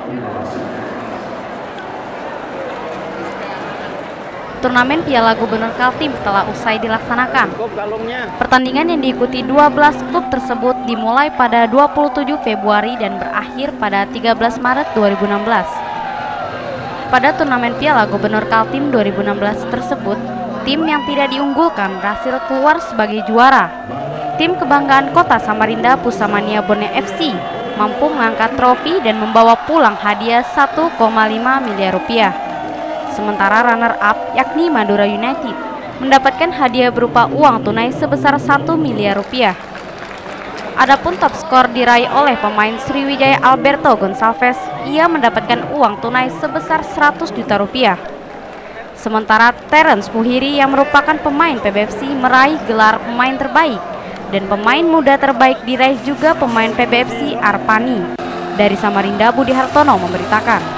Turnamen Piala Gubernur Kaltim telah usai dilaksanakan. Pertandingan yang diikuti 12 klub tersebut dimulai pada 27 Februari dan berakhir pada 13 Maret 2016. Pada turnamen Piala Gubernur Kaltim 2016 tersebut, tim yang tidak diunggulkan berhasil keluar sebagai juara. Tim kebanggaan Kota Samarinda Pusamania Bone FC mampu mengangkat trofi dan membawa pulang hadiah 1,5 miliar rupiah. Sementara runner-up yakni Madura United mendapatkan hadiah berupa uang tunai sebesar 1 miliar rupiah. Adapun top skor diraih oleh pemain Sriwijaya Alberto Gonçalves, ia mendapatkan uang tunai sebesar 100 juta rupiah. Sementara Terence Muhiri yang merupakan pemain PBFC meraih gelar pemain terbaik dan pemain muda terbaik diraih juga pemain PBFC Arpani. Dari Samarinda, Budi Hartono memberitakan.